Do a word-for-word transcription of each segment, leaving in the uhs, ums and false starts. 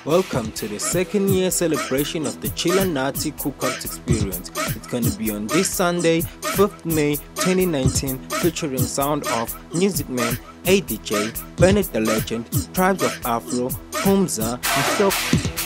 Welcome to the second year celebration of the Chilla Nazi Cookout Experience. It's going to be on this Sunday, fifth May twenty nineteen, featuring sound of Music Man, A D J, Bennett the Legend, Tribes of Afro, Humza, and Shop.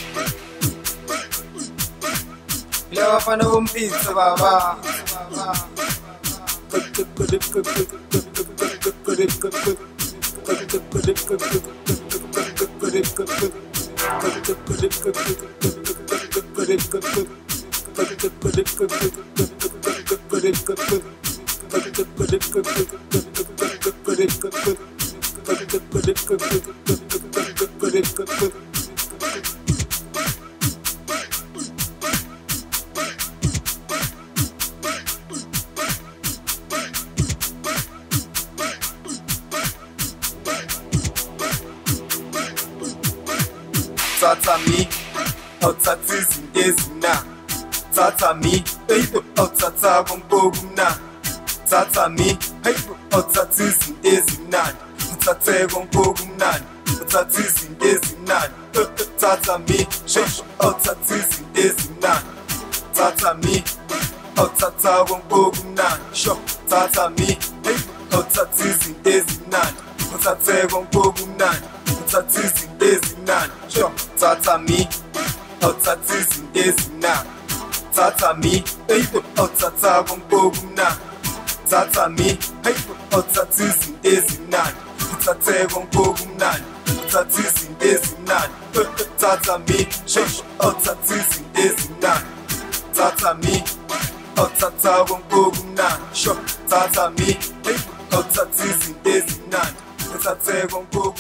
Tata me, oh tatis in days na. Tata me, hey oh tata bongo na. Tata me, hey oh tatis in days na. Tata bongo na. Tatis in days na. Tata me, hey oh tatis in days na. Tata me, oh tata bongo na. Show tata me, hey oh tatis in days na. Tata bongo na. Tatis in days na. Show Tata me, oh tatis in days na. Tata me, hey oh tata bongo na. Tata me, hey oh tatis in days na. Tata bongo na. Tatis in days na. Tata me, hey oh tatis in days na. Tata me, oh tata bongo na. Show Tata me, hey oh tatis in days na. Tata bongo